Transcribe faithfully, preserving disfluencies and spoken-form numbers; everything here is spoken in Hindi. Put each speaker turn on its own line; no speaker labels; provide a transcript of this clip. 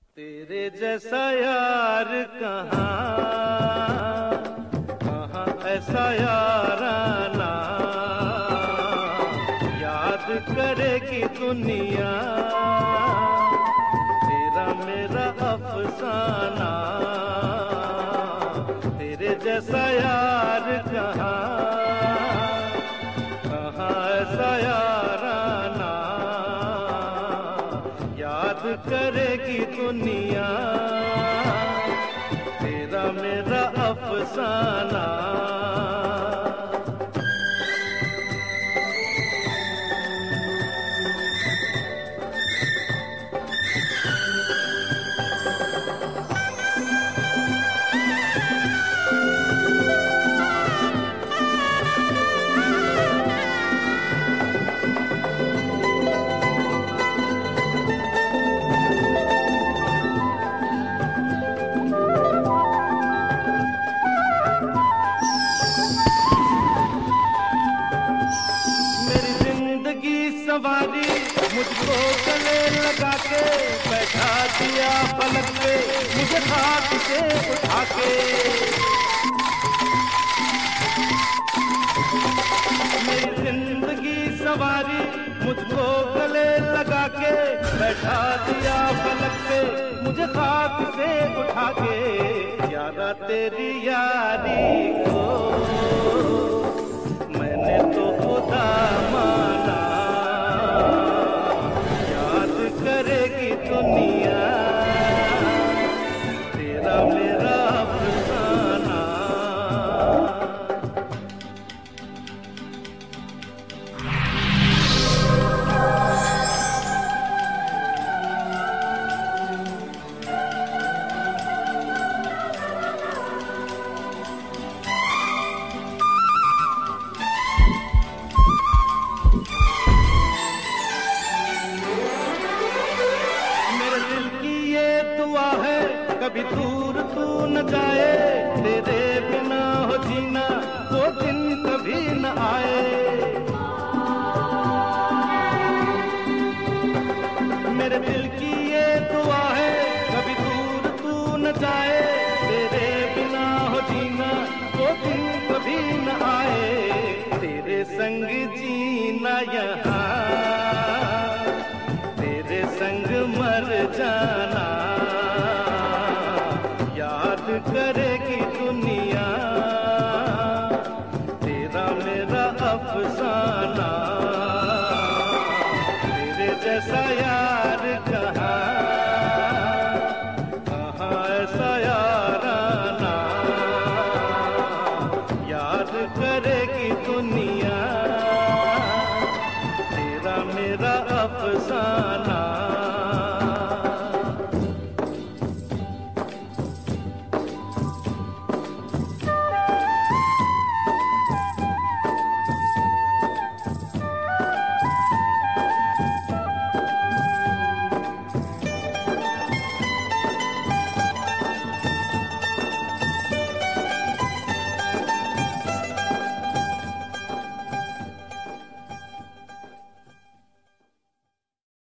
तेरे जैसा यार कहाँ, कहाँ ऐसा याराना, याद करेगी दुनिया तेरा मेरा अफसाना। तेरे जैसा यार कहाँ, कहाँ ऐसा याराना, याद करेगी दुनिया तेरा मेरा अफसाना। सवारी मुझको गले लगा के बैठा दिया पलक पे, मुझे खाक से उठा के। मेरी जिंदगी सवारी मुझको गले लगा के बैठा दिया पलक पे, मुझे खाक से उठा के। यारा तेरी यारी को मैंने तो खुदा माना, करेगी दुनिया तेरा मेरा अफसाना। कभी दूर तू न जाए, तेरे बिना हो जीना वो दिन कभी न आए। मेरे दिल की ये दुआ है कभी दूर तू न जाए, तेरे बिना हो जीना वो दिन कभी न आए। तेरे संग जीना यहाँ, तेरे संग मर जाना।